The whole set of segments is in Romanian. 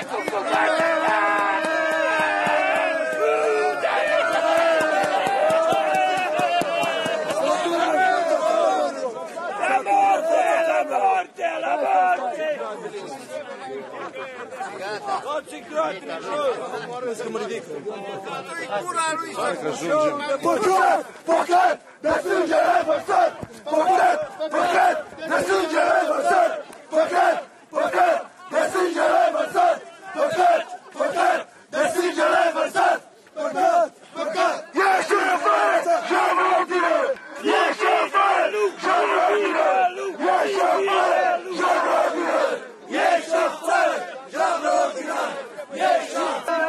Păcat de sânge revărsat! Păcat de sânge revărsat! Păcat de sânge revărsat! Păcat de sânge revărsat! Păcat! Ești afară! Și-am ordine! Ești afară! Și-am ordine! Ești afară! Și-am ordine! Ești afară! Și-am ordine! Ești afară!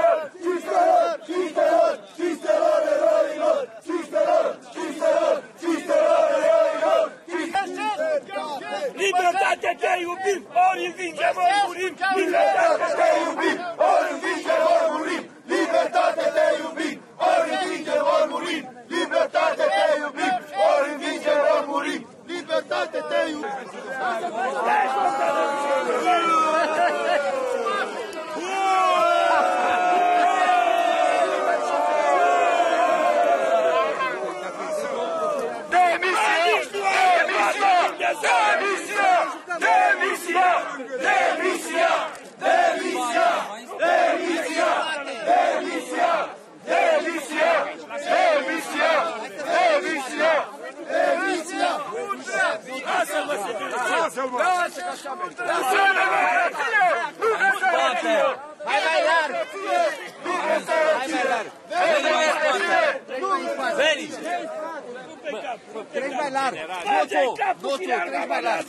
Libertate, te iubim, ori învingem, ori murim! Libertate, te iubim, ori învingem, ori murim! Libertate, te iubim, ori învingem, ori murim! Libertate, te iubim, ori învingem, ori murim! Libertate, te iubim! Hai mai larg! Veni! Treci mai larg! Nu tu, treci mai larg!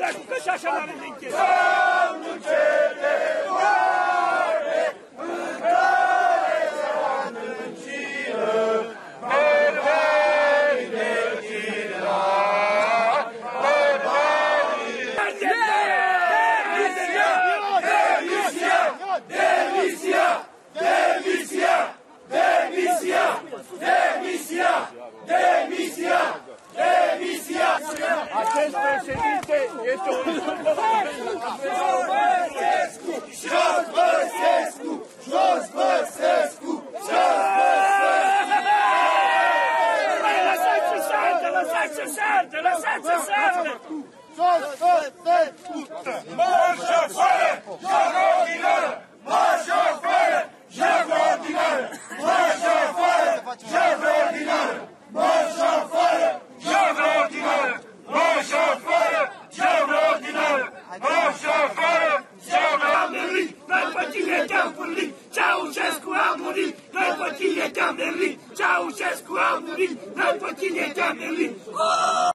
Acest președinte este o Jos Băsescu! Jos Băsescu! Jos Lăsați-o să ardă! Lăsați-o să ardă! Lăsați-o să ardă! Jos Băsescu! Marș afară! Joc ordinară! Marș afară! Joc ordinară! Marș afară! Joc ordinară! Marș afară! Joc ordinară! Marș afară! Joc ordinară! Marș afară! Joc Noi pe tine te-am pârlit! Ceaușescu a murit! Noi pe tine te-am merlit! Ceaușescu a murit! Noi pe tine te-am merlit!